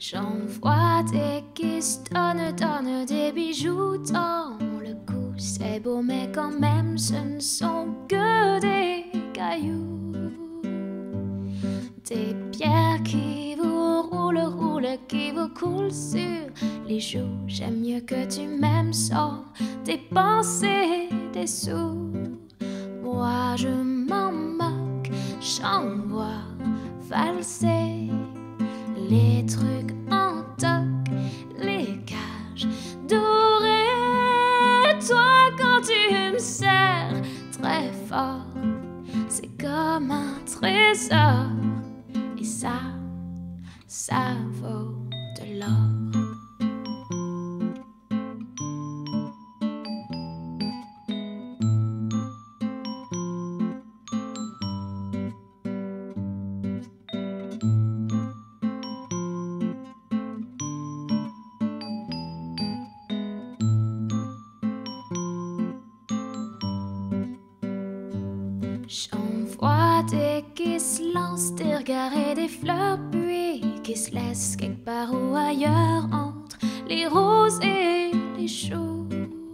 J'envoie des kisses, donne des bijoux dans le cou. C'est beau mais quand même ce ne sont que des cailloux. Des pierres qui vous roulent, qui vous coulent sur les joues. J'aime mieux que tu m'aimes sans dépenser des sous. Moi je m'en moque, j'envoie valser les trucs en toc, les cages dorées. Toi quand tu me serres très fort, c'est comme un trésor. Et ça vaut de l'or. J'envoie des qui se lancent, des regards et des fleurs, puis qui se laissent quelque part ou ailleurs entre les roses et les choux.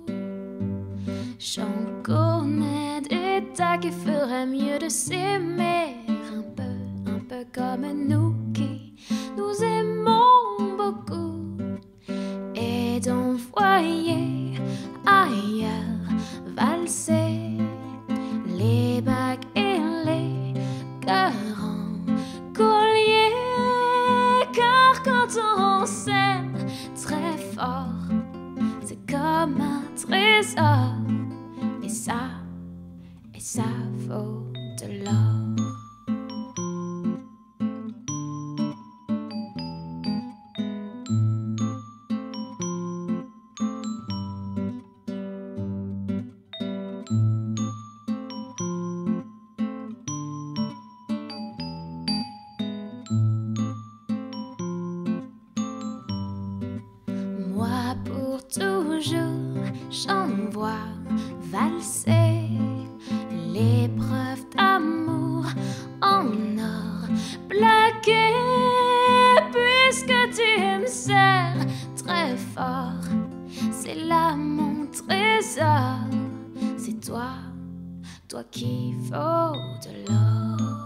J'en connais des tas qui feraient mieux de s'aimer un peu comme nous qui nous aimons beaucoup, et d'envoyer ailleurs valser les bagues et les cœurs en collier. Car quand on s'aime très fort, c'est comme un trésor. Et ça vaut de l'or. Moi pour toujours, j'envoie valser les preuves d'amour en or plaqué. Puisque tu me serres très fort, c'est là mon trésor. C'est toi qui vaut de l'or.